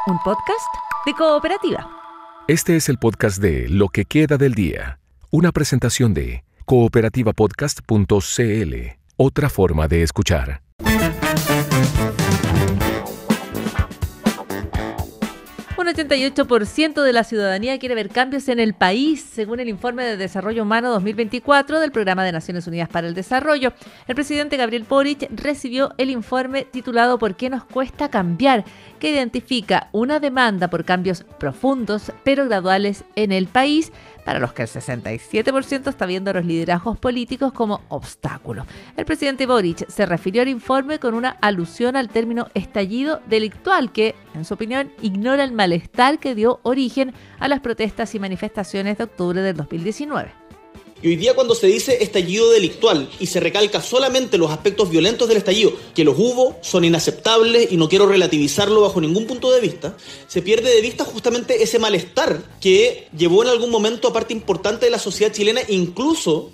un podcast de Cooperativa. Este es el podcast de Lo que queda del día, una presentación de cooperativapodcast.cl, otra forma de escuchar. Un 88% de la ciudadanía quiere ver cambios en el país, según el Informe de Desarrollo Humano 2024 del Programa de Naciones Unidas para el Desarrollo. El presidente Gabriel Boric recibió el informe titulado ¿Por qué nos cuesta cambiar?, que identifica una demanda por cambios profundos pero graduales en el país, para los que el 67% está viendo a los liderazgos políticos como obstáculos. El presidente Boric se refirió al informe con una alusión al término estallido delictual que, en su opinión, ignora el malestar que dio origen a las protestas y manifestaciones de octubre del 2019. Y hoy día cuando se dice estallido delictual y se recalca solamente los aspectos violentos del estallido, que los hubo, son inaceptables y no quiero relativizarlo bajo ningún punto de vista, se pierde de vista justamente ese malestar que llevó en algún momento a parte importante de la sociedad chilena incluso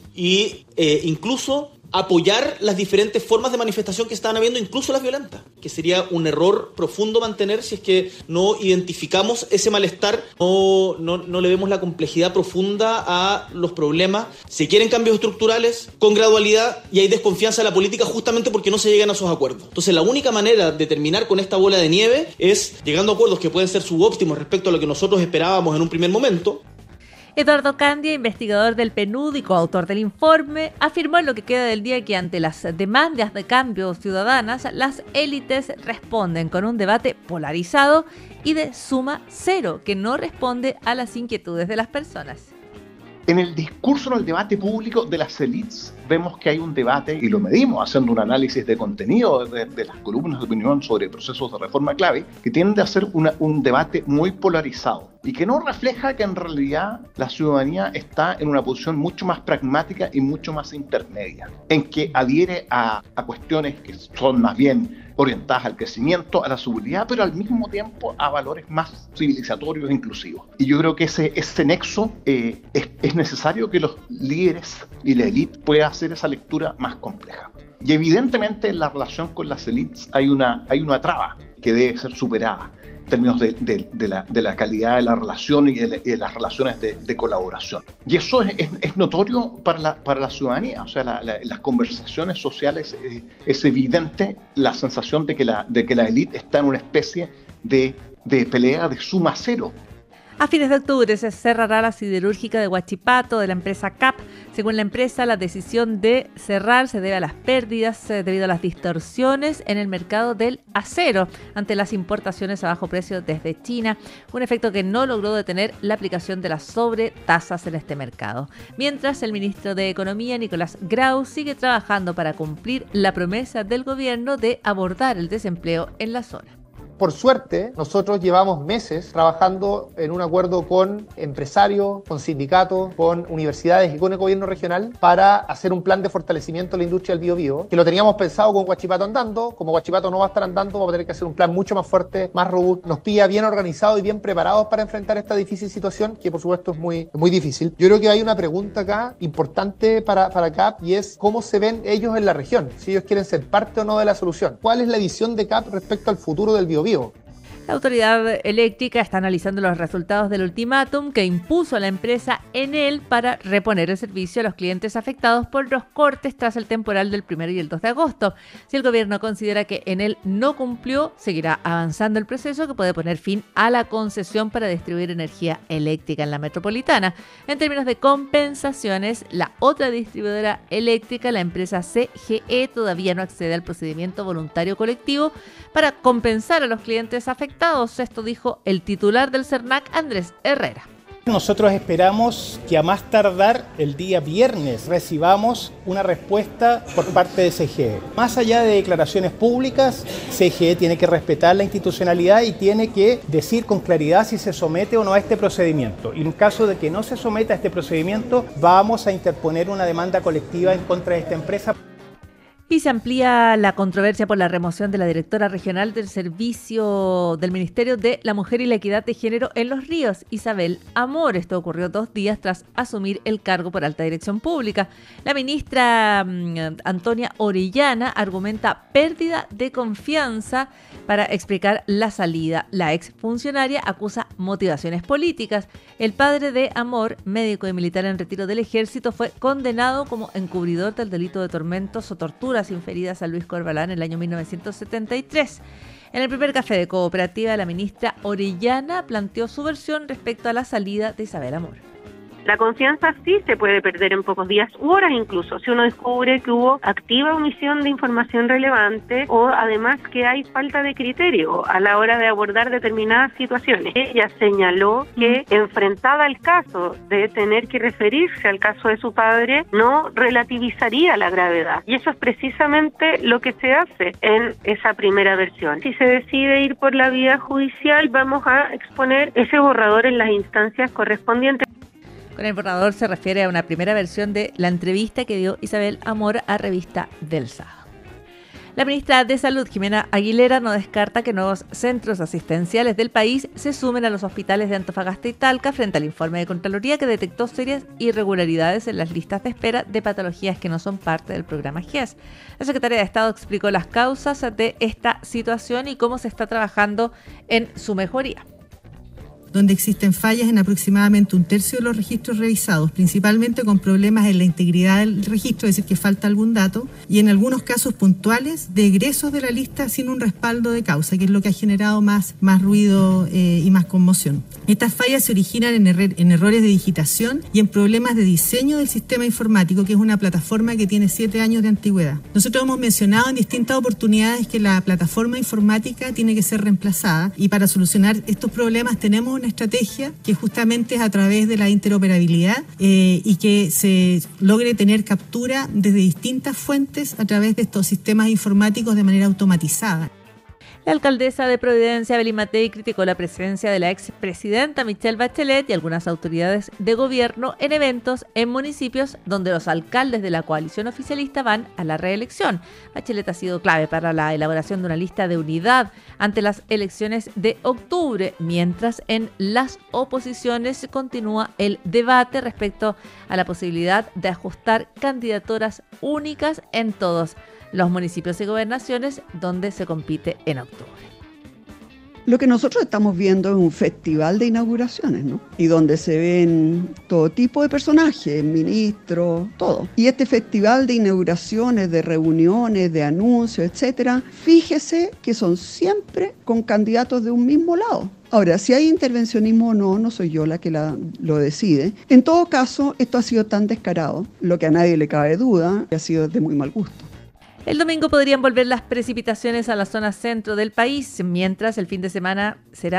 apoyar las diferentes formas de manifestación que estaban habiendo, incluso las violentas, que sería un error profundo mantener si es que no identificamos ese malestar, no le vemos la complejidad profunda a los problemas. Se quieren cambios estructurales con gradualidad y hay desconfianza en la política justamente porque no se llegan a esos acuerdos. Entonces la única manera de terminar con esta bola de nieve es llegando a acuerdos que pueden ser subóptimos respecto a lo que nosotros esperábamos en un primer momento. Eduardo Candia, investigador del PNUD y coautor del informe, afirmó en Lo que queda del día que ante las demandas de cambios ciudadanas, las élites responden con un debate polarizado y de suma cero, que no responde a las inquietudes de las personas. En el discurso, en el debate público de las élites, vemos que hay un debate, y lo medimos haciendo un análisis de contenido de las columnas de opinión sobre procesos de reforma clave, que tiende a ser un debate muy polarizado y que no refleja que en realidad la ciudadanía está en una posición mucho más pragmática y mucho más intermedia, en que adhiere a cuestiones que son más bien orientadas al crecimiento, a la seguridad, pero al mismo tiempo a valores más civilizatorios e inclusivos. Y yo creo que ese nexo es necesario que los líderes y la élite puedan hacer esa lectura más compleja. Y evidentemente en la relación con las élites hay una traba que debe ser superada en términos de la calidad de la relación y de las relaciones de colaboración. Y eso es notorio para la ciudadanía. O sea, las conversaciones sociales es evidente la sensación de que la élite está en una especie de pelea de suma cero. A fines de octubre se cerrará la siderúrgica de Huachipato de la empresa CAP. Según la empresa, la decisión de cerrar se debe a las pérdidas debido a las distorsiones en el mercado del acero ante las importaciones a bajo precio desde China, un efecto que no logró detener la aplicación de las sobretasas en este mercado. Mientras, el ministro de Economía, Nicolás Grau, sigue trabajando para cumplir la promesa del gobierno de abordar el desempleo en la zona. Por suerte, nosotros llevamos meses trabajando en un acuerdo con empresarios, con sindicatos, con universidades y con el gobierno regional para hacer un plan de fortalecimiento de la industria del biobío, que lo teníamos pensado con Huachipato andando. Como Huachipato no va a estar andando, vamos a tener que hacer un plan mucho más fuerte, más robusto. Nos pilla bien organizados y bien preparados para enfrentar esta difícil situación, que por supuesto es muy difícil. Yo creo que hay una pregunta acá importante para CAP y es cómo se ven ellos en la región, si ellos quieren ser parte o no de la solución. ¿Cuál es la visión de CAP respecto al futuro del biobío? La autoridad eléctrica está analizando los resultados del ultimátum que impuso a la empresa Enel para reponer el servicio a los clientes afectados por los cortes tras el temporal del 1 y el 2 de agosto. Si el gobierno considera que Enel no cumplió, seguirá avanzando el proceso que puede poner fin a la concesión para distribuir energía eléctrica en la metropolitana. En términos de compensaciones, la otra distribuidora eléctrica, la empresa CGE, todavía no accede al procedimiento voluntario colectivo para compensar a los clientes afectados. Esto dijo el titular del CERNAC, Andrés Herrera. Nosotros esperamos que a más tardar el día viernes recibamos una respuesta por parte de CGE. Más allá de declaraciones públicas, CGE tiene que respetar la institucionalidad y tiene que decir con claridad si se somete o no a este procedimiento. Y en caso de que no se someta a este procedimiento, vamos a interponer una demanda colectiva en contra de esta empresa. Y se amplía la controversia por la remoción de la directora regional del Servicio del Ministerio de la Mujer y la Equidad de Género en Los Ríos, Isabel Amor. Esto ocurrió 2 días tras asumir el cargo por alta dirección pública. La ministra Antonia Orellana argumenta pérdida de confianza para explicar la salida. La exfuncionaria acusa motivaciones políticas. El padre de Amor, médico y militar en retiro del Ejército, fue condenado como encubridor del delito de tormentos o torturas inferidas a Luis Corbalán en el año 1973. En el primer café de Cooperativa, la ministra Orellana planteó su versión respecto a la salida de Isabel Amor. La confianza sí se puede perder en pocos días u horas incluso, si uno descubre que hubo activa omisión de información relevante o además que hay falta de criterio a la hora de abordar determinadas situaciones. Ella señaló que enfrentada al caso de tener que referirse al caso de su padre, no relativizaría la gravedad. Y eso es precisamente lo que se hace en esa primera versión. Si se decide ir por la vía judicial, vamos a exponer ese borrador en las instancias correspondientes. Con el borrador se refiere a una primera versión de la entrevista que dio Isabel Amor a Revista del Sábado. La ministra de Salud, Jimena Aguilera, no descarta que nuevos centros asistenciales del país se sumen a los hospitales de Antofagasta y Talca frente al informe de Contraloría que detectó serias irregularidades en las listas de espera de patologías que no son parte del programa GES. La secretaria de Estado explicó las causas de esta situación y cómo se está trabajando en su mejoría. Donde existen fallas en aproximadamente 1/3 de los registros revisados, principalmente con problemas en la integridad del registro, es decir, que falta algún dato, y en algunos casos puntuales de egresos de la lista sin un respaldo de causa, que es lo que ha generado más ruido y más conmoción. Estas fallas se originan en errores de digitación y en problemas de diseño del sistema informático, que es una plataforma que tiene 7 años de antigüedad. Nosotros hemos mencionado en distintas oportunidades que la plataforma informática tiene que ser reemplazada, y para solucionar estos problemas tenemos una estrategia que justamente es a través de la interoperabilidad y que se logre tener captura desde distintas fuentes a través de estos sistemas informáticos de manera automatizada. La alcaldesa de Providencia, Belín Matei, criticó la presencia de la expresidenta Michelle Bachelet y algunas autoridades de gobierno en eventos en municipios donde los alcaldes de la coalición oficialista van a la reelección. Bachelet ha sido clave para la elaboración de una lista de unidad ante las elecciones de octubre, mientras en las oposiciones continúa el debate respecto a la posibilidad de ajustar candidaturas únicas en todos los municipios y gobernaciones donde se compite en octubre. Lo que nosotros estamos viendo es un festival de inauguraciones, ¿no? Y donde se ven todo tipo de personajes, ministros, todo. Y este festival de inauguraciones, de reuniones, de anuncios, etcétera, fíjese que son siempre con candidatos de un mismo lado. Ahora, si hay intervencionismo o no, no soy yo la que lo decide. En todo caso, esto ha sido tan descarado, lo que a nadie le cabe duda, que ha sido de muy mal gusto. El domingo podrían volver las precipitaciones a la zona centro del país, mientras el fin de semana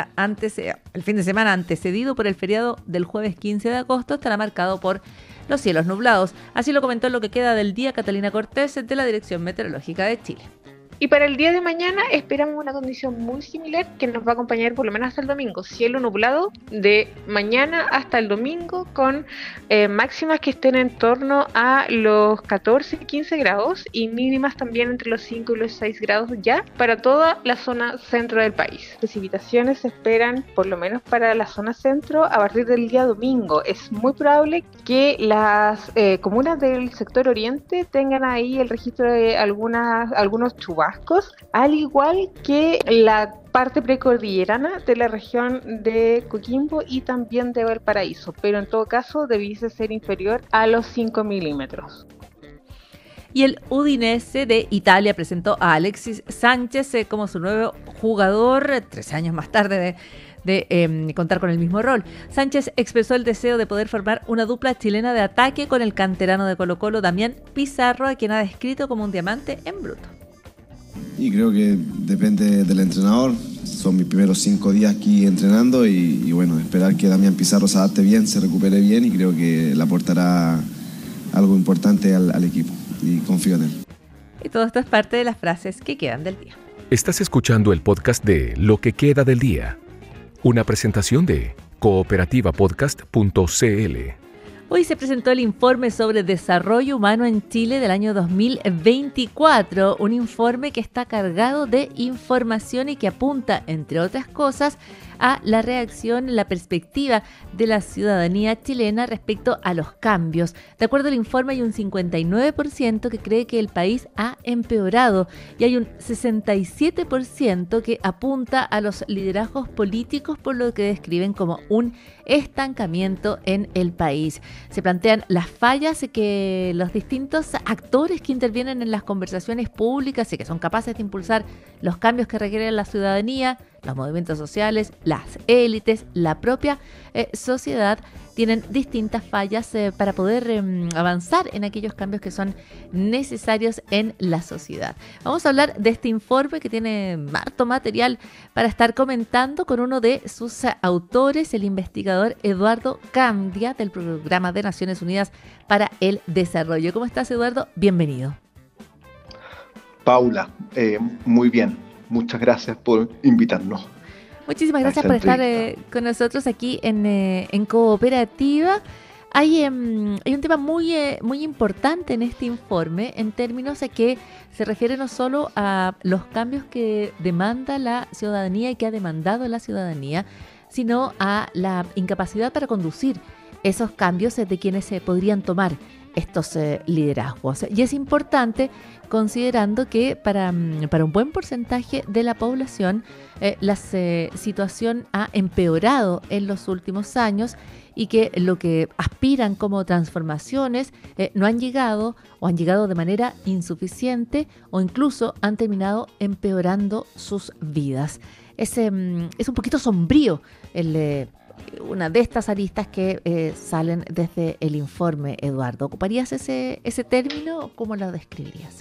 antecedido por el feriado del jueves 15 de agosto estará marcado por los cielos nublados. Así lo comentó en lo que queda del día Catalina Cortés de la Dirección Meteorológica de Chile. Y para el día de mañana esperamos una condición muy similar que nos va a acompañar por lo menos hasta el domingo. Cielo nublado de mañana hasta el domingo con máximas que estén en torno a los 14-15 grados y mínimas también entre los 5 y los 6 grados ya para toda la zona centro del país. Precipitaciones se esperan por lo menos para la zona centro a partir del día domingo. Es muy probable que las comunas del sector oriente tengan ahí el registro de algunos chubascos, al igual que la parte precordillerana de la región de Coquimbo y también de Valparaíso, pero en todo caso debiese ser inferior a los 5 milímetros. Y el Udinese de Italia presentó a Alexis Sánchez como su nuevo jugador, 13 años más tarde de contar con el mismo rol. Sánchez expresó el deseo de poder formar una dupla chilena de ataque con el canterano de Colo-Colo, Damián Pizarro, a quien ha descrito como un diamante en bruto. Y creo que depende del entrenador. Son mis primeros 5 días aquí entrenando y bueno, esperar que Damián Pizarro se adapte bien, se recupere bien y creo que le aportará algo importante al equipo y confío en él. Y todo esto es parte de las frases que quedan del día. Estás escuchando el podcast de Lo que queda del día, una presentación de cooperativapodcast.cl. Hoy se presentó el informe sobre desarrollo humano en Chile del año 2024, un informe que está cargado de información y que apunta, entre otras cosas, a la reacción, la perspectiva de la ciudadanía chilena respecto a los cambios. De acuerdo al informe, hay un 59% que cree que el país ha empeorado y hay un 67% que apunta a los liderazgos políticos, por lo que describen como un estancamiento en el país. Se plantean las fallas que los distintos actores que intervienen en las conversaciones públicas y que son capaces de impulsar los cambios que requiere la ciudadanía, los movimientos sociales, las élites, la propia sociedad, tienen distintas fallas para poder avanzar en aquellos cambios que son necesarios en la sociedad. Vamos a hablar de este informe que tiene harto material para estar comentando con uno de sus autores, el investigador Eduardo Candia, del Programa de Naciones Unidas para el Desarrollo. ¿Cómo estás, Eduardo? Bienvenido. Paula, muy bien. Muchas gracias por invitarnos. Muchísimas gracias por estar con nosotros aquí en Cooperativa. Hay un tema muy importante en este informe en términos de que se refiere no solo a los cambios que demanda la ciudadanía y que ha demandado la ciudadanía, sino a la incapacidad para conducir esos cambios de quienes se podrían tomar estos liderazgos. Y es importante considerando que para un buen porcentaje de la población la situación ha empeorado en los últimos años y que lo que aspiran como transformaciones no han llegado o han llegado de manera insuficiente o incluso han terminado empeorando sus vidas. Es un poquito sombrío una de estas aristas que salen desde el informe, Eduardo. ¿Ocuparías ese término o cómo lo describirías?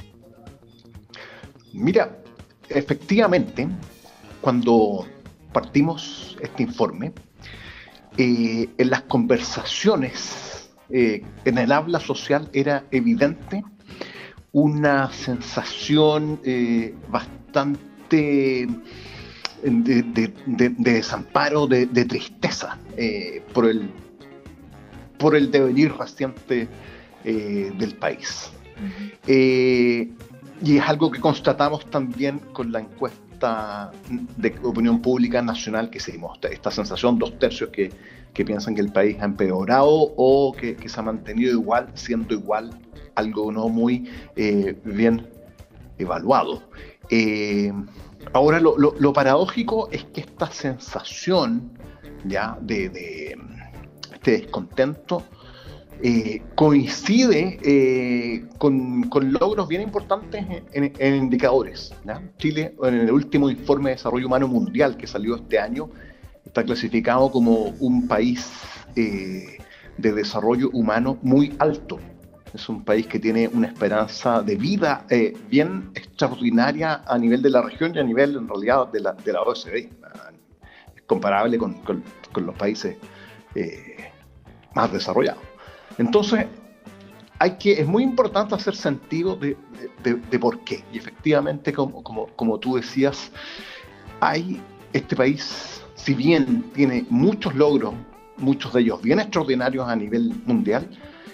Mira, efectivamente, cuando partimos este informe, en las conversaciones, en el habla social era evidente una sensación bastante de desamparo, de tristeza por el devenir reciente del país. Y es algo que constatamos también con la encuesta de opinión pública nacional que hicimos. Esta sensación, 2/3 que piensan que el país ha empeorado o que se ha mantenido igual, siendo igual, algo no muy bien evaluado. Ahora, lo paradójico es que esta sensación ya de este descontento coincide con logros bien importantes en indicadores, ¿ya? Chile, en el último informe de desarrollo humano mundial que salió este año, está clasificado como un país de desarrollo humano muy alto. Es un país que tiene una esperanza de vida bien extraordinaria a nivel de la región y a nivel, en realidad, de la OECD. Es comparable con los países más desarrollados. Entonces, es muy importante hacer sentido de por qué. Y efectivamente, como tú decías, este país, si bien tiene muchos logros, muchos de ellos bien extraordinarios a nivel mundial,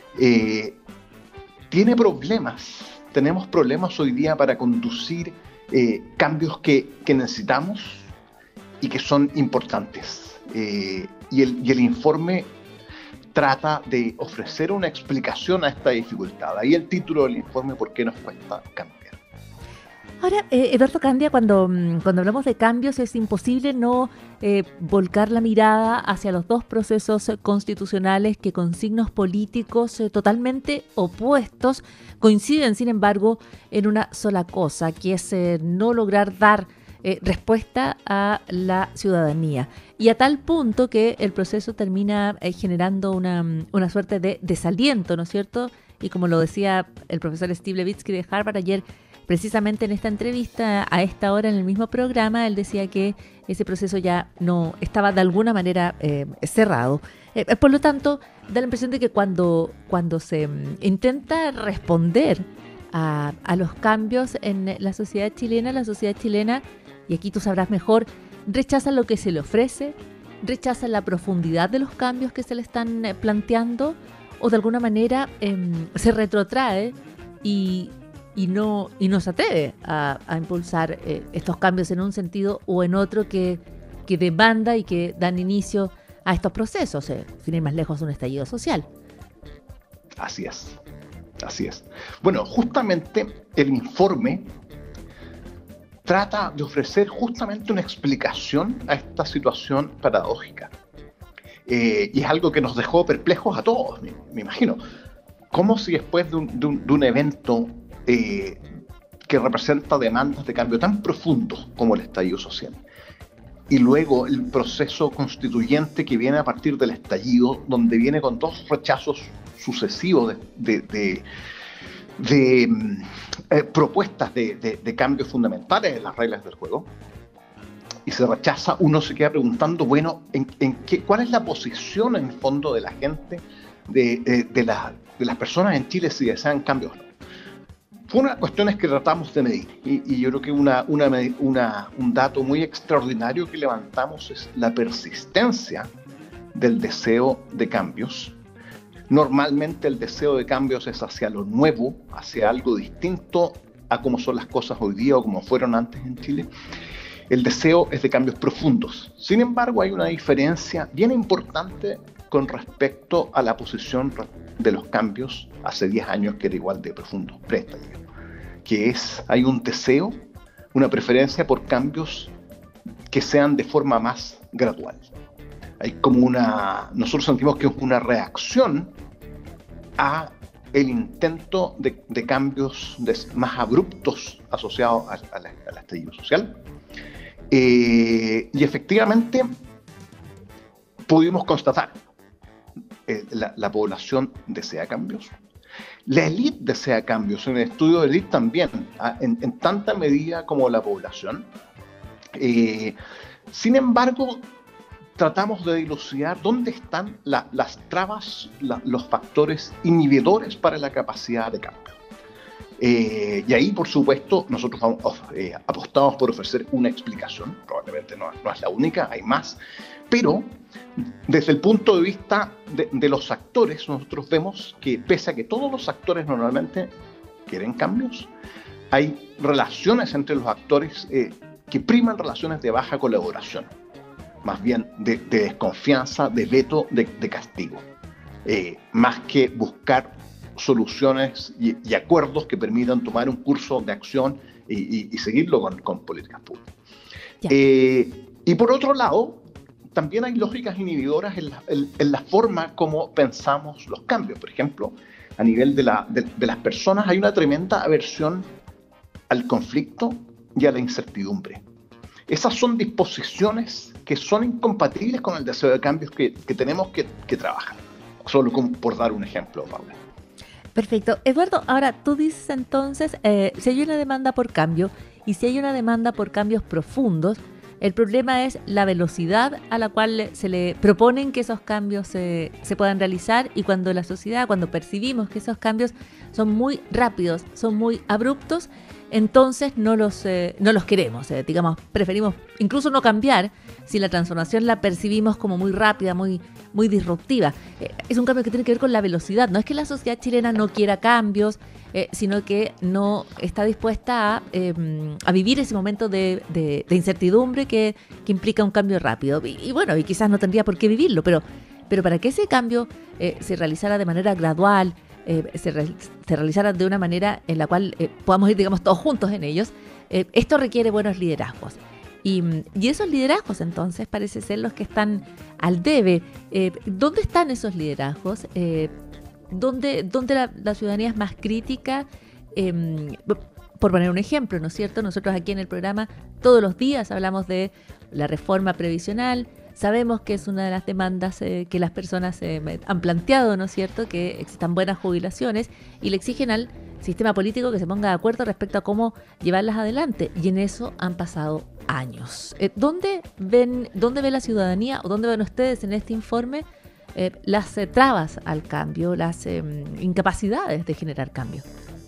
tenemos problemas hoy día para conducir cambios que necesitamos y que son importantes. Y el informe trata de ofrecer una explicación a esta dificultad. Ahí el título del informe, ¿por qué nos cuesta cambiar? Ahora, Eduardo Candia, cuando hablamos de cambios es imposible no volcar la mirada hacia los dos procesos constitucionales que con signos políticos totalmente opuestos coinciden, sin embargo, en una sola cosa, que es no lograr dar respuesta a la ciudadanía. Y a tal punto que el proceso termina generando una suerte de desaliento, ¿no es cierto? Y como lo decía el profesor Steve Levitsky de Harvard ayer, precisamente en esta entrevista, a esta hora en el mismo programa, él decía que ese proceso ya no estaba de alguna manera cerrado. Por lo tanto, da la impresión de que cuando se intenta responder a los cambios en la sociedad chilena, y aquí tú sabrás mejor, rechaza lo que se le ofrece, rechaza la profundidad de los cambios que se le están planteando, o de alguna manera se retrotrae y no se atreve a impulsar estos cambios en un sentido o en otro que demanda y que dan inicio a estos procesos, sin ir más lejos, un estallido social. Así es. Bueno, justamente el informe trata de ofrecer justamente una explicación a esta situación paradójica. Y es algo que nos dejó perplejos a todos, me imagino. ¿Cómo si después de un evento que representa demandas de cambio tan profundos como el estallido social, y luego el proceso constituyente que viene a partir del estallido, donde viene con 2 rechazos sucesivos de propuestas de cambios fundamentales en las reglas del juego, y se rechaza, uno se queda preguntando, bueno, ¿cuál es la posición en el fondo de la gente, de las personas en Chile si desean cambios o no? Fue una de las cuestiones que tratamos de medir, y yo creo que un dato muy extraordinario que levantamos es la persistencia del deseo de cambios. Normalmente el deseo de cambios es hacia lo nuevo, hacia algo distinto a cómo son las cosas hoy día o como fueron antes en Chile. El deseo es de cambios profundos. Sin embargo, hay una diferencia bien importante con respecto a la posición de los cambios hace 10 años, que era igual de profundo, pre-estallido, que hay un deseo, una preferencia por cambios que sean de forma más gradual. Hay como nosotros sentimos que es una reacción a el intento de cambios más abruptos asociados al estallido social. Y efectivamente pudimos constatar la población desea cambios. La élite desea cambios, en el estudio de élite también, en tanta medida como la población. Sin embargo, tratamos de dilucidar dónde están las trabas, los factores inhibidores para la capacidad de cambio. Y ahí, por supuesto, nosotros apostamos por ofrecer una explicación. Probablemente no es la única, hay más. Pero, desde el punto de vista de los actores, nosotros vemos que, pese a que todos los actores normalmente quieren cambios, hay relaciones entre los actores que priman relaciones de baja colaboración, más bien de desconfianza, de veto, de castigo, más que buscar soluciones y acuerdos que permitan tomar un curso de acción y seguirlo con políticas públicas. Y por otro lado, también hay lógicas inhibidoras en la forma como pensamos los cambios. Por ejemplo, a nivel de las personas hay una tremenda aversión al conflicto y a la incertidumbre. Esas son disposiciones que son incompatibles con el deseo de cambios que tenemos que trabajar. Solo por dar un ejemplo, Paula. Perfecto. Eduardo, ahora tú dices entonces, si hay una demanda por cambio y si hay una demanda por cambios profundos, el problema es la velocidad a la cual se le proponen que esos cambios se puedan realizar, y cuando la sociedad, cuando percibimos que esos cambios son muy rápidos, son muy abruptos, entonces no los queremos, digamos, preferimos incluso no cambiar si la transformación la percibimos como muy rápida, muy disruptiva. Es un cambio que tiene que ver con la velocidad. No es que la sociedad chilena no quiera cambios, sino que no está dispuesta a vivir ese momento de incertidumbre que implica un cambio rápido. Y bueno, y quizás no tendría por qué vivirlo, pero para que ese cambio se realizara de manera gradual, se realizara de una manera en la cual podamos ir, digamos, todos juntos en ellos, esto requiere buenos liderazgos. Y esos liderazgos, entonces, parece ser los que están al debe. ¿Dónde están esos liderazgos? ¿Dónde la ciudadanía es más crítica? Por poner un ejemplo, ¿no es cierto? Nosotros aquí en el programa todos los días hablamos de la reforma previsional. Sabemos que es una de las demandas que las personas han planteado, ¿no es cierto?, que existan buenas jubilaciones, y le exigen al sistema político que se ponga de acuerdo respecto a cómo llevarlas adelante, y en eso han pasado años. ¿Dónde ve la ciudadanía o dónde ven ustedes en este informe las trabas al cambio, las incapacidades de generar cambio?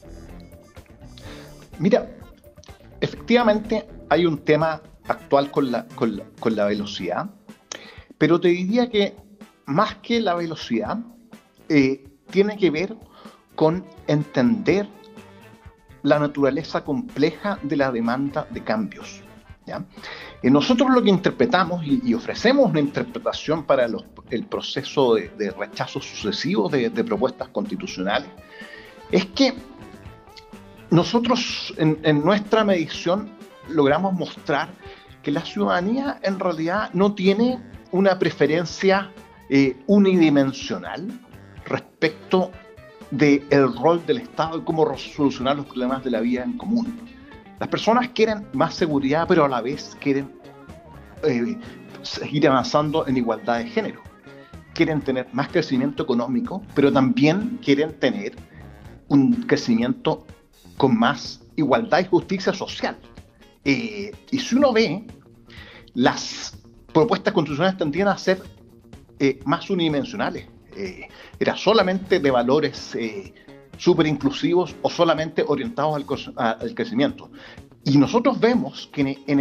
Mira, efectivamente hay un tema actual con la velocidad, pero te diría que más que la velocidad, tiene que ver con entender la naturaleza compleja de la demanda de cambios, ¿ya? Nosotros lo que interpretamos y ofrecemos una interpretación para el proceso de rechazo sucesivo de propuestas constitucionales es que nosotros en nuestra medición logramos mostrar que la ciudadanía en realidad no tiene una preferencia unidimensional respecto del rol del Estado y cómo solucionar los problemas de la vida en común. Las personas quieren más seguridad, pero a la vez quieren seguir avanzando en igualdad de género. Quieren tener más crecimiento económico, pero también quieren tener un crecimiento con más igualdad y justicia social. Y si uno ve, las propuestas constitucionales tendían a ser más unidimensionales. Era solamente de valores súper inclusivos o solamente orientados al crecimiento. Y nosotros vemos que en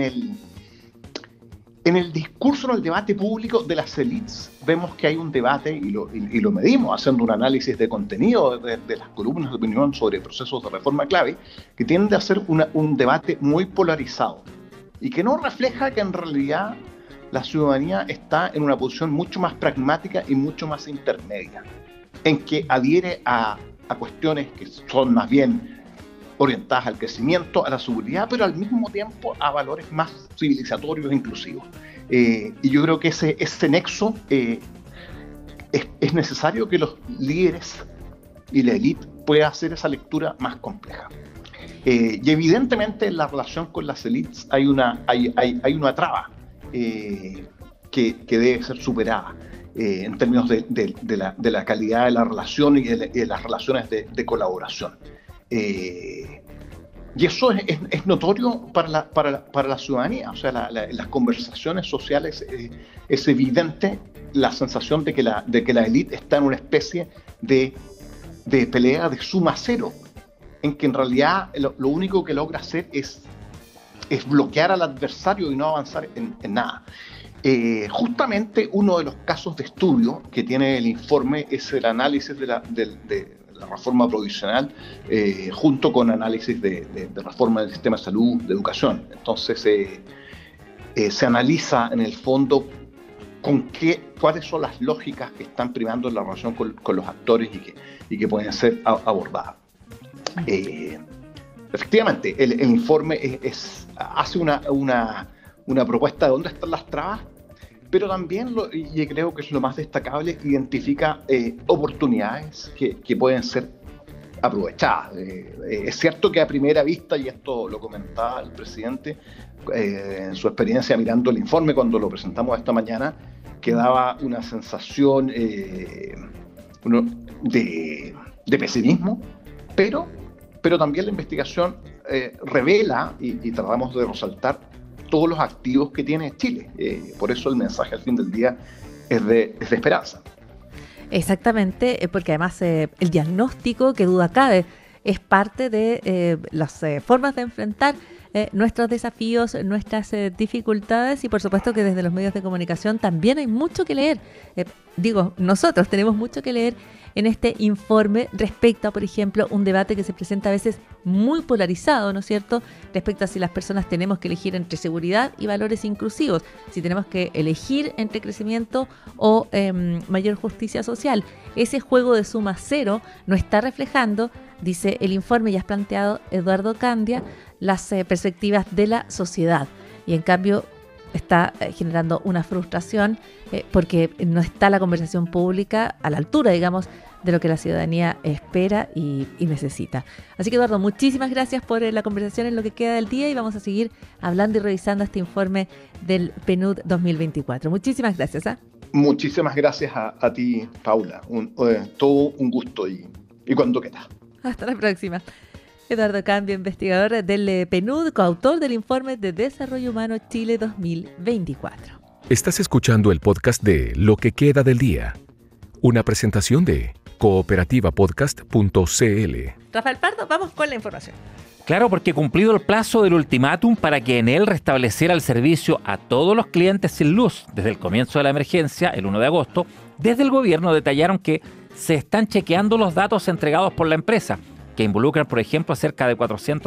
el discurso, en el debate público de las élites, vemos que hay un debate, y lo medimos haciendo un análisis de contenido de las columnas de opinión sobre procesos de reforma clave, que tiende a ser un debate muy polarizado y que no refleja que en realidad la ciudadanía está en una posición mucho más pragmática y mucho más intermedia, en que adhiere a cuestiones que son más bien orientadas al crecimiento, a la seguridad, pero al mismo tiempo a valores más civilizatorios e inclusivos. Y yo creo que ese nexo es necesario que los líderes y la élite puedan hacer esa lectura más compleja. Y evidentemente en la relación con las élites hay una traba que debe ser superada en términos de la calidad de la relación y de las relaciones de colaboración. Y eso es notorio para la ciudadanía. O sea, en las conversaciones sociales es evidente la sensación de que la élite está en una especie de pelea de suma cero, en que en realidad lo único que logra hacer es bloquear al adversario y no avanzar en nada. Justamente uno de los casos de estudio que tiene el informe es el análisis de la reforma provisional junto con análisis de reforma del sistema de salud, de educación. Entonces se analiza en el fondo cuáles son las lógicas que están primando en la relación con los actores y que pueden ser abordadas. Efectivamente, el informe hace una propuesta de dónde están las trabas, pero también, y creo que es lo más destacable, identifica oportunidades que pueden ser aprovechadas. Es cierto que a primera vista, y esto lo comentaba el presidente en su experiencia mirando el informe cuando lo presentamos esta mañana, que daba una sensación de pesimismo, pero también la investigación revela, y tratamos de resaltar, todos los activos que tiene Chile. Por eso el mensaje al fin del día es de esperanza. Exactamente, porque además el diagnóstico, que duda cabe, es parte de las formas de enfrentar nuestros desafíos, nuestras dificultades, y por supuesto que desde los medios de comunicación también hay mucho que leer. Nosotros tenemos mucho que leer en este informe respecto a, por ejemplo, un debate que se presenta a veces muy polarizado, ¿no es cierto?, respecto a si las personas tenemos que elegir entre seguridad y valores inclusivos, si tenemos que elegir entre crecimiento o mayor justicia social. Ese juego de suma cero no está reflejando, dice el informe, ya has planteado Eduardo Candia, las perspectivas de la sociedad, y en cambio está generando una frustración porque no está la conversación pública a la altura, digamos, de lo que la ciudadanía espera y necesita. Así que, Eduardo, muchísimas gracias por la conversación en lo que queda del día, y vamos a seguir hablando y revisando este informe del PNUD 2024. Muchísimas gracias. Muchísimas gracias a ti, Paula. Todo un gusto y cuando quieras. Hasta la próxima. Eduardo Candia, investigador del PNUD, coautor del informe de Desarrollo Humano Chile 2024. Estás escuchando el podcast de Lo que queda del día, una presentación de cooperativapodcast.cl. Rafael Pardo, vamos con la información. Claro, porque cumplido el plazo del ultimátum para que Enel restableciera el servicio a todos los clientes sin luz desde el comienzo de la emergencia, el 1 de agosto, desde el gobierno detallaron que se están chequeando los datos entregados por la empresa, que involucran, por ejemplo, a cerca de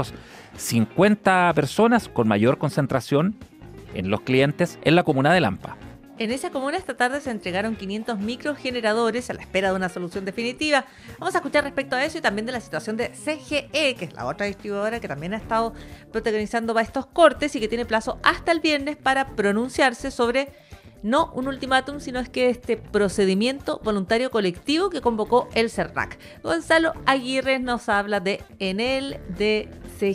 450 personas con mayor concentración en los clientes en la comuna de Lampa. En esa comuna esta tarde se entregaron 500 microgeneradores a la espera de una solución definitiva. Vamos a escuchar respecto a eso y también de la situación de CGE, que es la otra distribuidora que también ha estado protagonizando estos cortes y que tiene plazo hasta el viernes para pronunciarse sobre no un ultimátum, sino es que este procedimiento voluntario colectivo que convocó el CERNAC. Gonzalo Aguirre nos habla de Enel, de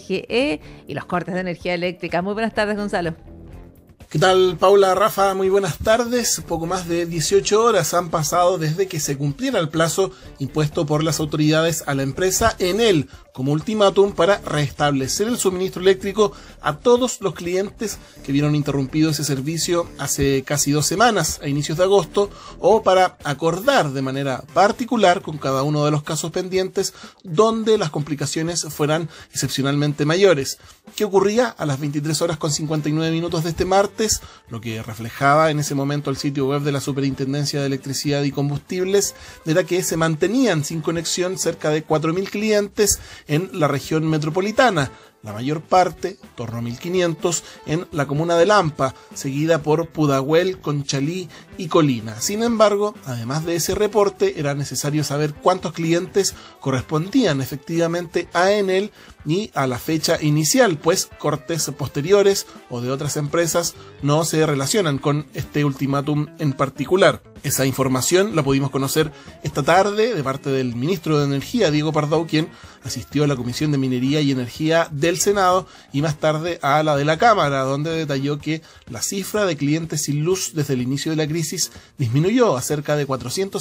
CGE y los cortes de energía eléctrica. Muy buenas tardes, Gonzalo. ¿Qué tal, Paula, Rafa? Muy buenas tardes. Poco más de 18 horas han pasado desde que se cumpliera el plazo impuesto por las autoridades a la empresa Enel como ultimátum para restablecer el suministro eléctrico a todos los clientes que vieron interrumpido ese servicio hace casi 2 semanas, a inicios de agosto, o para acordar de manera particular con cada uno de los casos pendientes donde las complicaciones fueran excepcionalmente mayores. ¿Qué ocurría a las 23 horas con 59 minutos de este martes? Lo que reflejaba en ese momento el sitio web de la Superintendencia de Electricidad y Combustibles era que se mantenían sin conexión cerca de 4.000 clientes en la región metropolitana, la mayor parte, en torno a 1.500, en la comuna de Lampa, seguida por Pudahuel, Conchalí y Colina. Sin embargo, además de ese reporte, era necesario saber cuántos clientes correspondían efectivamente a Enel y a la fecha inicial, pues cortes posteriores o de otras empresas no se relacionan con este ultimátum en particular. Esa información la pudimos conocer esta tarde de parte del ministro de Energía, Diego Pardou, quien asistió a la Comisión de Minería y Energía del Senado y más tarde a la de la Cámara, donde detalló que la cifra de clientes sin luz desde el inicio de la crisis disminuyó a cerca de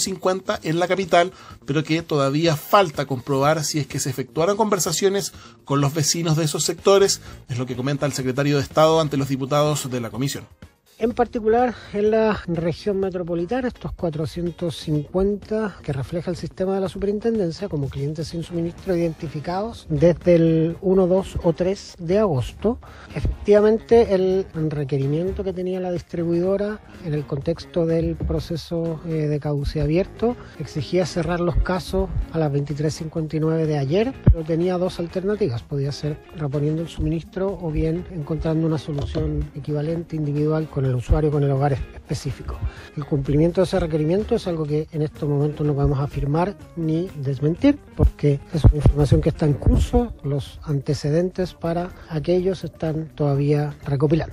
450 en la capital, pero que todavía falta comprobar si es que se efectuaron conversaciones con los vecinos de esos sectores, es lo que comenta el secretario de Estado ante los diputados de la comisión. En particular, en la región metropolitana, estos 450 que refleja el sistema de la superintendencia como clientes sin suministro identificados desde el 1, 2 o 3 de agosto. Efectivamente, el requerimiento que tenía la distribuidora en el contexto del proceso de caducidad abierto exigía cerrar los casos a las 23:59 de ayer, pero tenía 2 alternativas. Podía ser reponiendo el suministro o bien encontrando una solución equivalente individual con el usuario, con el hogar específico. El cumplimiento de ese requerimiento es algo que en estos momentos no podemos afirmar ni desmentir, porque es una información que está en curso, los antecedentes para aquellos están todavía recopilando.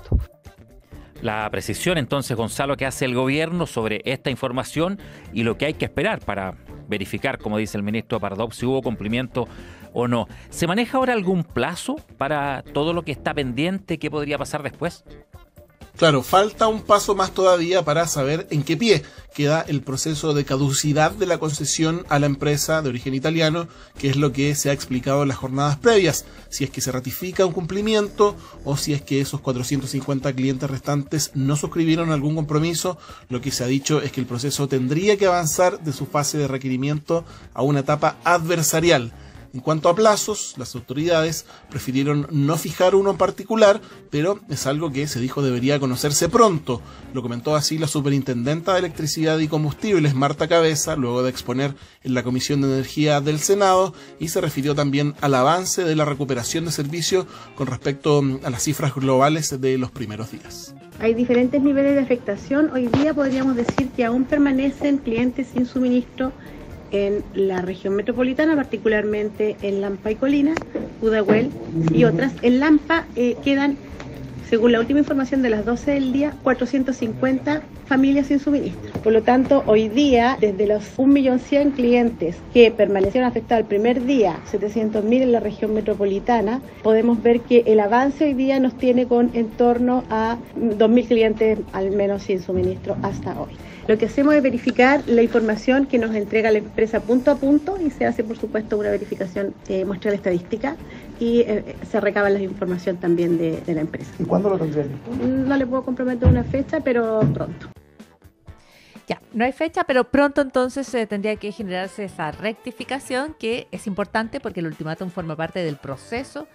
La precisión entonces, Gonzalo, que hace el gobierno sobre esta información y lo que hay que esperar para verificar, como dice el ministro Pardou, si hubo cumplimiento o no. ¿Se maneja ahora algún plazo para todo lo que está pendiente? ¿Qué podría pasar después? Claro, falta un paso más todavía para saber en qué pie queda el proceso de caducidad de la concesión a la empresa de origen italiano, que es lo que se ha explicado en las jornadas previas. Si es que se ratifica un cumplimiento o si es que esos 450 clientes restantes no suscribieron algún compromiso, lo que se ha dicho es que el proceso tendría que avanzar de su fase de requerimiento a una etapa adversarial. En cuanto a plazos, las autoridades prefirieron no fijar uno en particular, pero es algo que se dijo debería conocerse pronto. Lo comentó así la superintendenta de Electricidad y Combustibles, Marta Cabeza, luego de exponer en la Comisión de Energía del Senado, y se refirió también al avance de la recuperación de servicio con respecto a las cifras globales de los primeros días. Hay diferentes niveles de afectación. Hoy día podríamos decir que aún permanecen clientes sin suministro en la región metropolitana, particularmente en Lampa y Colina, Pudahuel y otras. En Lampa quedan, según la última información de las 12 del día, 450 familias sin suministro. Por lo tanto, hoy día, desde los 1.100.000 clientes que permanecieron afectados el primer día, 700.000 en la región metropolitana, podemos ver que el avance hoy día nos tiene con en torno a 2.000 clientes al menos sin suministro hasta hoy. Lo que hacemos es verificar la información que nos entrega la empresa punto a punto y se hace, por supuesto, una verificación muestral estadística y se recaba la información también de la empresa. ¿Y cuándo lo tendría listo? No le puedo comprometer una fecha, pero pronto. Ya, no hay fecha, pero pronto entonces tendría que generarse esa rectificación que es importante porque el ultimátum forma parte del proceso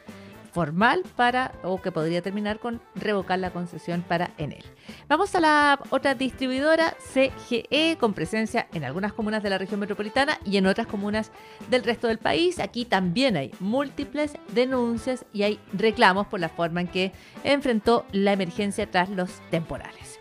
formal o que podría terminar con revocar la concesión para Enel. Vamos a la otra distribuidora, CGE, con presencia en algunas comunas de la región metropolitana y en otras comunas del resto del país. Aquí también hay múltiples denuncias y hay reclamos por la forma en que enfrentó la emergencia tras los temporales.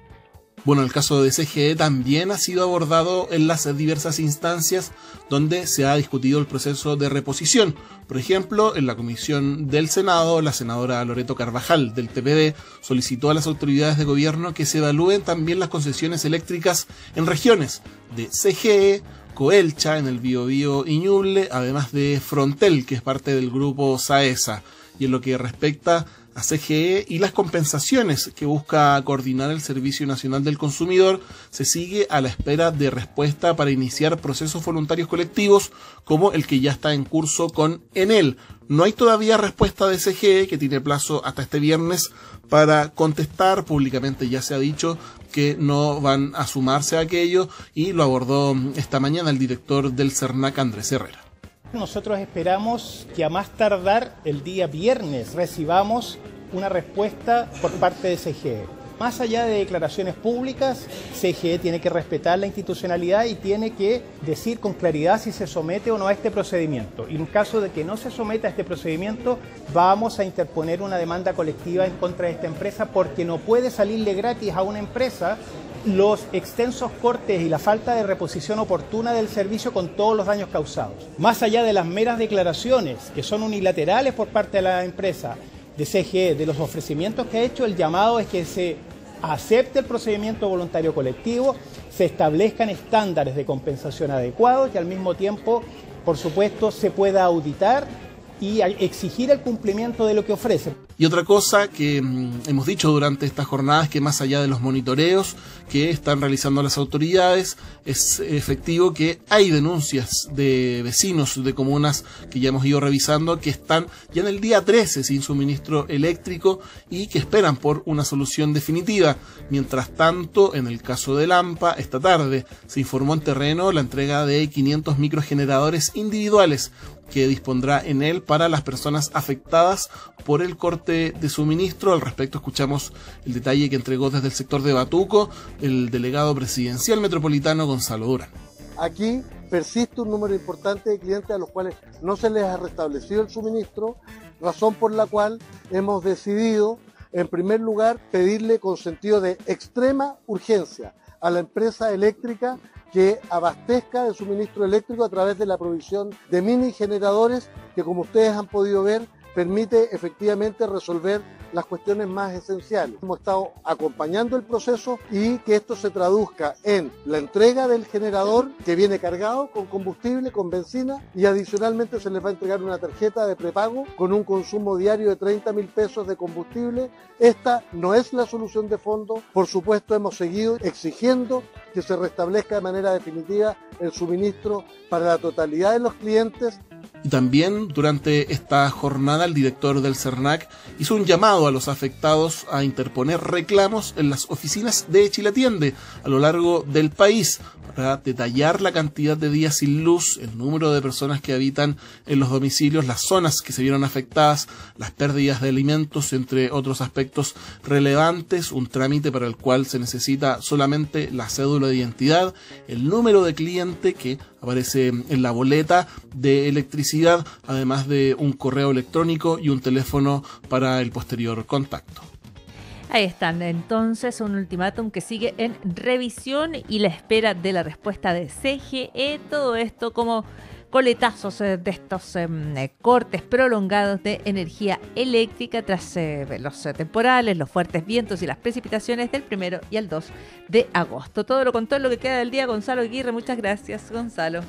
Bueno, el caso de CGE también ha sido abordado en las diversas instancias donde se ha discutido el proceso de reposición. Por ejemplo, en la comisión del Senado, la senadora Loreto Carvajal del TPD solicitó a las autoridades de gobierno que se evalúen también las concesiones eléctricas en regiones de CGE, Coelcha, en el Biobío y Ñuble, además de Frontel, que es parte del grupo SAESA. Y en lo que respecta a CGE y las compensaciones que busca coordinar el Servicio Nacional del Consumidor, se sigue a la espera de respuesta para iniciar procesos voluntarios colectivos como el que ya está en curso con Enel. No hay todavía respuesta de CGE, que tiene plazo hasta este viernes para contestar. Públicamente ya se ha dicho que no van a sumarse a aquello, y lo abordó esta mañana el director del CERNAC, Andrés Herrera. Nosotros esperamos que a más tardar el día viernes recibamos una respuesta por parte de CGE. Más allá de declaraciones públicas, CGE tiene que respetar la institucionalidad y tiene que decir con claridad si se somete o no a este procedimiento. Y en caso de que no se someta a este procedimiento, vamos a interponer una demanda colectiva en contra de esta empresa, porque no puede salirle gratis a una empresa los extensos cortes y la falta de reposición oportuna del servicio con todos los daños causados. Más allá de las meras declaraciones que son unilaterales por parte de la empresa de CGE, de los ofrecimientos que ha hecho, el llamado es que se acepte el procedimiento voluntario colectivo, se establezcan estándares de compensación adecuados y al mismo tiempo, por supuesto, se pueda auditar y exigir el cumplimiento de lo que ofrece. Y otra cosa que hemos dicho durante estas jornadas, que más allá de los monitoreos que están realizando las autoridades, es efectivo que hay denuncias de vecinos de comunas que ya hemos ido revisando, que están ya en el día 13 sin suministro eléctrico y que esperan por una solución definitiva. Mientras tanto, en el caso de Lampa, esta tarde se informó en terreno la entrega de 500 microgeneradores individuales que dispondrá Enel para las personas afectadas por el corte de suministro. Al respecto, escuchamos el detalle que entregó desde el sector de Batuco el delegado presidencial metropolitano Gonzalo Durán. Aquí persiste un número importante de clientes a los cuales no se les ha restablecido el suministro, razón por la cual hemos decidido, en primer lugar, pedirle con sentido de extrema urgencia a la empresa eléctrica que abastezca de suministro eléctrico a través de la provisión de mini generadores que, como ustedes han podido ver, permite efectivamente resolver las cuestiones más esenciales. Hemos estado acompañando el proceso y que esto se traduzca en la entrega del generador que viene cargado con combustible, con benzina, y adicionalmente se les va a entregar una tarjeta de prepago con un consumo diario de 30.000 pesos de combustible. Esta no es la solución de fondo. Por supuesto, hemos seguido exigiendo que se restablezca de manera definitiva el suministro para la totalidad de los clientes. Y también durante esta jornada el director del CERNAC hizo un llamado a los afectados a interponer reclamos en las oficinas de Chilatiende a lo largo del país para detallar la cantidad de días sin luz, el número de personas que habitan en los domicilios, las zonas que se vieron afectadas, las pérdidas de alimentos, entre otros aspectos relevantes, un trámite para el cual se necesita solamente la cédula de identidad, el número de cliente que aparece en la boleta de electricidad, además de un correo electrónico y un teléfono para el posterior contacto. Ahí están, entonces, un ultimátum que sigue en revisión y la espera de la respuesta de CGE. Todo esto como coletazos de estos cortes prolongados de energía eléctrica tras los temporales, los fuertes vientos y las precipitaciones del 1 y el 2 de agosto. Todo lo contó en lo que queda del día Gonzalo Aguirre. Muchas gracias, Gonzalo.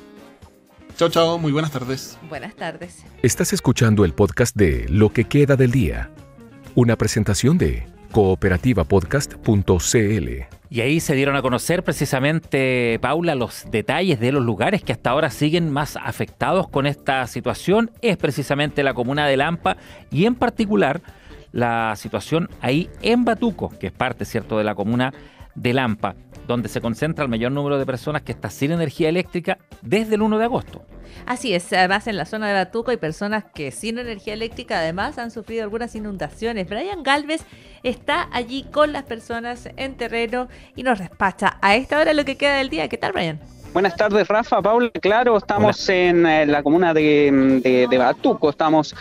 Chao, chao, muy buenas tardes. Buenas tardes. Estás escuchando el podcast de Lo que queda del día, una presentación de cooperativapodcast.cl. Y ahí se dieron a conocer precisamente, Paula, los detalles de los lugares que hasta ahora siguen más afectados con esta situación. Es precisamente la comuna de Lampa y en particular la situación ahí en Batuco, que es parte, ¿cierto?, de la comuna de Lampa. donde se concentra el mayor número de personas que está sin energía eléctrica desde el 1 de agosto. Así es, además en la zona de Batuco hay personas que sin energía eléctrica además han sufrido algunas inundaciones. Brian Galvez está allí con las personas en terreno y nos despacha a esta hora lo que queda del día. ¿Qué tal, Brian? Buenas tardes, Rafa, Paula. Claro, estamos en la comuna de Batuco, estamos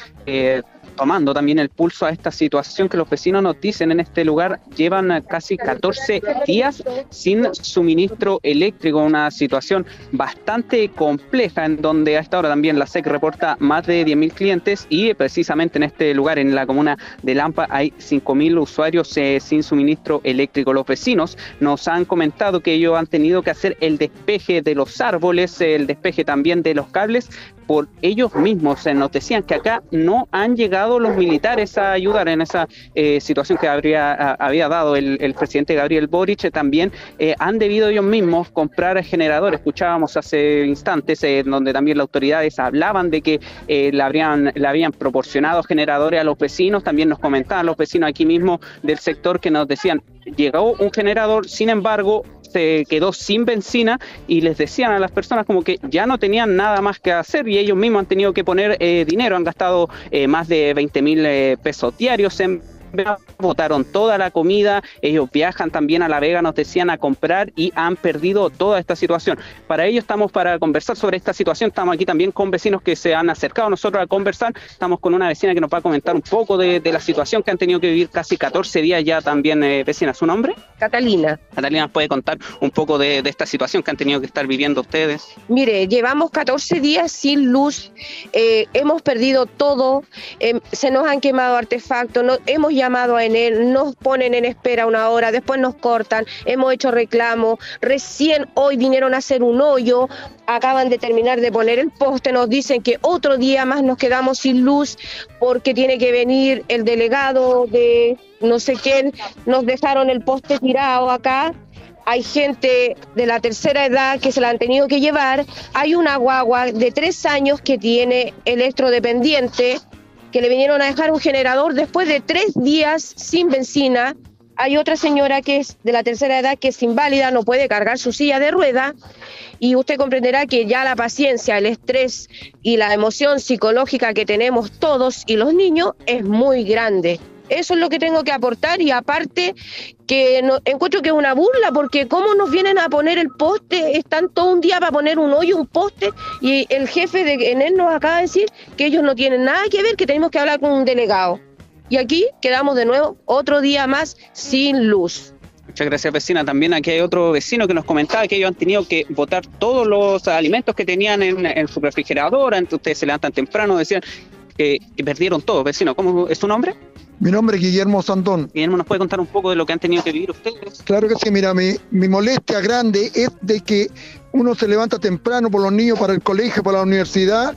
tomando también el pulso a esta situación que los vecinos nos dicen en este lugar. Llevan casi 14 días sin suministro eléctrico, una situación bastante compleja en donde a esta hora también la SEC reporta más de 10.000 clientes y precisamente en este lugar, en la comuna de Lampa, hay 5.000 usuarios sin suministro eléctrico. Los vecinos nos han comentado que ellos han tenido que hacer el despeje de los árboles, el despeje también de los cables por ellos mismos. Nos decían que acá no han llegado los militares a ayudar en esa situación que había dado el presidente Gabriel Boric. También han debido ellos mismos comprar generadores. Escuchábamos hace instantes donde también las autoridades hablaban de que le habían proporcionado generadores a los vecinos. También nos comentaban los vecinos aquí mismo del sector que nos decían, llegó un generador, sin embargo se quedó sin benzina, y les decían a las personas como que ya no tenían nada más que hacer y ellos mismos han tenido que poner dinero, han gastado más de 20.000 pesos diarios en botaron toda la comida, ellos viajan también a La Vega, nos decían, a comprar y han perdido toda esta situación. Para ello estamos para conversar sobre esta situación, estamos aquí también con vecinos que se han acercado a nosotros a conversar, estamos con una vecina que nos va a comentar un poco de la situación que han tenido que vivir casi 14 días ya también. Vecina, ¿su nombre? Catalina. Catalina, ¿nos puede contar un poco de esta situación que han tenido que estar viviendo ustedes? Mire, llevamos 14 días sin luz, hemos perdido todo, se nos han quemado artefactos, hemos llamado a Enel, nos ponen en espera una hora, después nos cortan, hemos hecho reclamo, recién hoy vinieron a hacer un hoyo, acaban de terminar de poner el poste, nos dicen que otro día más nos quedamos sin luz porque tiene que venir el delegado de no sé quién, nos dejaron el poste tirado acá. Hay gente de la tercera edad que se la han tenido que llevar, hay una guagua de 3 años que tiene electrodependiente, que le vinieron a dejar un generador después de 3 días sin benzina. Hay otra señora que es de la tercera edad, que es inválida, no puede cargar su silla de rueda, y usted comprenderá que ya la paciencia, el estrés y la emoción psicológica que tenemos todos y los niños es muy grande. Eso es lo que tengo que aportar, y aparte que no, encuentro que es una burla, porque cómo nos vienen a poner el poste, están todo un día para poner un hoyo, un poste, y el jefe de Enel nos acaba de decir que ellos no tienen nada que ver, que tenemos que hablar con un delegado. Y aquí quedamos de nuevo otro día más sin luz. Muchas gracias, vecina. También aquí hay otro vecino que nos comentaba que ellos han tenido que botar todos los alimentos que tenían en su refrigerador. Ustedes se levantan temprano, decían que perdieron todo. Vecino, ¿cómo es su nombre? Mi nombre es Guillermo Sandón. Guillermo, ¿nos puede contar un poco de lo que han tenido que vivir ustedes? Claro que sí, mira, mi molestia grande es de que uno se levanta temprano por los niños para el colegio, para la universidad,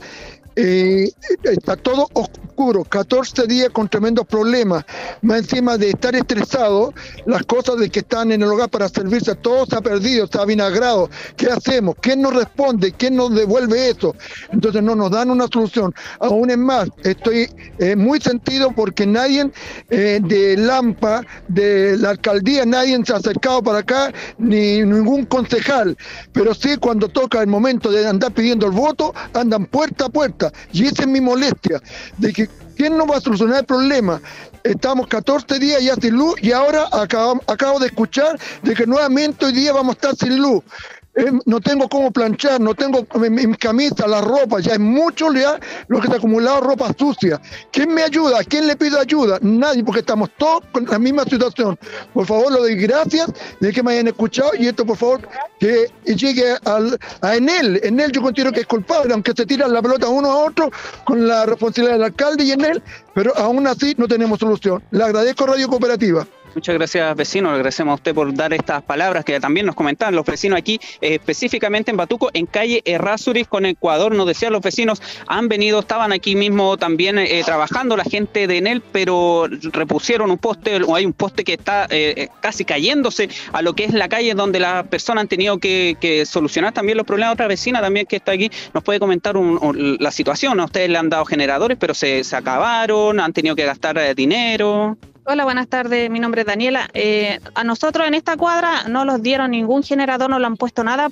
está todo oscuro, 14 días con tremendos problemas, más encima de estar estresado, las cosas de que están en el hogar para servirse, todo se ha perdido, se ha vinagrado. ¿Qué hacemos? ¿Quién nos responde? ¿Quién nos devuelve eso? Entonces no nos dan una solución. Aún es más, estoy muy sentido porque nadie de Lampa, de la alcaldía, nadie se ha acercado para acá, ni ningún concejal, pero sí cuando toca el momento de andar pidiendo el voto, andan puerta a puerta. Y esa es mi molestia, de que ¿quién nos va a solucionar el problema? Estamos 14 días ya sin luz y ahora acabo de escuchar de que nuevamente hoy día vamos a estar sin luz. No tengo cómo planchar, no tengo mi camisa, la ropa, ya es mucho ya lo que se ha acumulado, ropa sucia. ¿Quién me ayuda? ¿A quién le pido ayuda? Nadie, porque estamos todos con la misma situación. Por favor, le doy gracias de que me hayan escuchado, y esto, por favor, que llegue a Enel. Enel yo considero que es culpable, aunque se tiran la pelota uno a otro con la responsabilidad del alcalde y Enel, pero aún así no tenemos solución. Le agradezco, Radio Cooperativa. Muchas gracias, vecino. Le agradecemos a usted por dar estas palabras que también nos comentaban los vecinos aquí, específicamente en Batuco, en calle Errázuriz con Ecuador. Nos decían los vecinos, han venido, estaban aquí mismo también trabajando la gente de Enel, pero repusieron un poste, o hay un poste que está casi cayéndose a lo que es la calle donde las personas han tenido que solucionar también los problemas. Otra vecina también que está aquí nos puede comentar la situación. A ustedes le han dado generadores, pero se acabaron, han tenido que gastar dinero. Hola, buenas tardes. Mi nombre es Daniela. A nosotros en esta cuadra no nos dieron ningún generador, no lo han puesto nada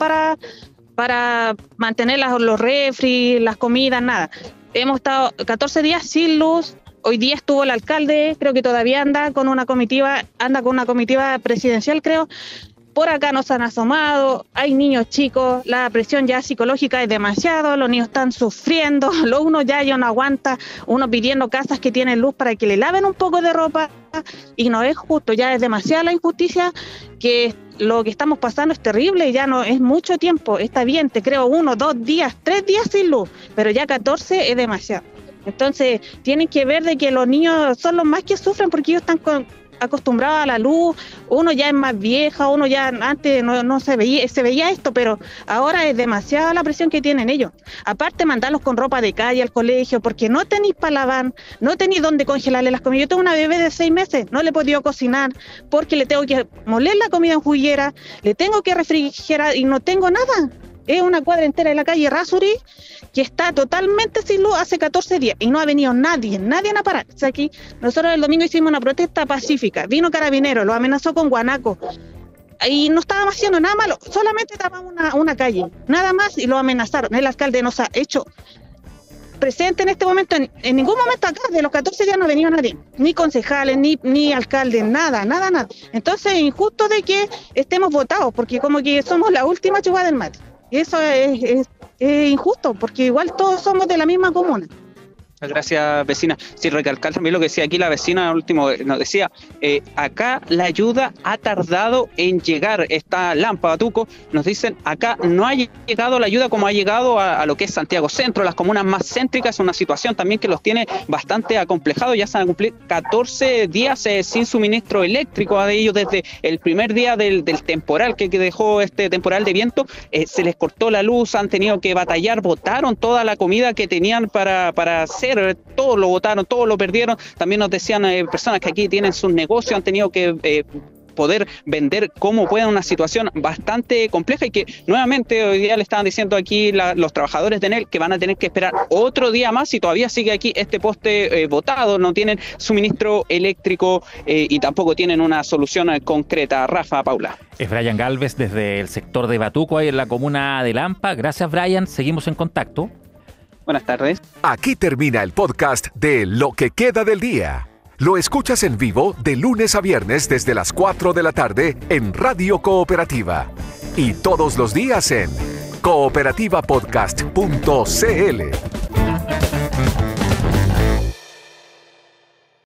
para mantener los refri, las comidas, nada. Hemos estado 14 días sin luz. Hoy día estuvo el alcalde, creo que todavía anda con una comitiva presidencial, creo. Por acá nos han asomado, hay niños chicos, la presión ya psicológica es demasiado, los niños están sufriendo, uno ya no aguanta, uno pidiendo casas que tienen luz para que le laven un poco de ropa, y no es justo, ya es demasiada la injusticia, que lo que estamos pasando es terrible, ya no es mucho tiempo, está bien, te creo 1, 2 días, 3 días sin luz, pero ya 14 es demasiado. Entonces tienen que ver de que los niños son los más que sufren porque ellos están acostumbrados a la luz, uno ya es más vieja, uno ya antes no se veía esto, pero ahora es demasiada la presión que tienen ellos. Aparte mandarlos con ropa de calle al colegio, porque no tenéis para lavar, no tenéis dónde congelarle las comidas. Yo tengo una bebé de 6 meses, no le he podido cocinar, porque le tengo que moler la comida en juguera, le tengo que refrigerar y no tengo nada. Es una cuadra entera de la calle Rasuri que está totalmente sin luz hace 14 días y no ha venido nadie a parar. O sea, aquí nosotros el domingo hicimos una protesta pacífica, vino Carabinero, lo amenazó con guanaco y no estábamos haciendo nada malo, solamente tapamos una calle, nada más, y lo amenazaron. El alcalde nos ha hecho presente en este momento, en ningún momento acá, de los 14 días no ha venido nadie, ni concejales, ni alcalde, nada. Entonces es injusto de que estemos votados, porque como que somos la última chupada del mate. Y eso es injusto, porque igual todos somos de la misma comuna. Gracias, vecina. Sí, recalcar también lo que decía aquí la vecina, al último nos decía, acá la ayuda ha tardado en llegar, esta lámpara Tuco, nos dicen, acá no ha llegado la ayuda como ha llegado a lo que es Santiago Centro, las comunas más céntricas, una situación también que los tiene bastante acomplejados, ya se van a cumplir 14 días sin suministro eléctrico a ellos desde el primer día del temporal que dejó este temporal de viento, se les cortó la luz, han tenido que batallar, botaron toda la comida que tenían para hacer, todos lo botaron, todos lo perdieron. También nos decían personas que aquí tienen sus negocios, han tenido que poder vender como pueden, una situación bastante compleja y que nuevamente hoy día le estaban diciendo aquí los trabajadores de Enel que van a tener que esperar otro día más y todavía sigue aquí este poste botado, no tienen suministro eléctrico y tampoco tienen una solución concreta. Rafa, Paula. Es Brian Galvez desde el sector de Batuco, ahí en la comuna de Lampa. Gracias, Brian, seguimos en contacto. Buenas tardes. Aquí termina el podcast de Lo que queda del día. Lo escuchas en vivo de lunes a viernes desde las 4 de la tarde en Radio Cooperativa. Y todos los días en cooperativapodcast.cl.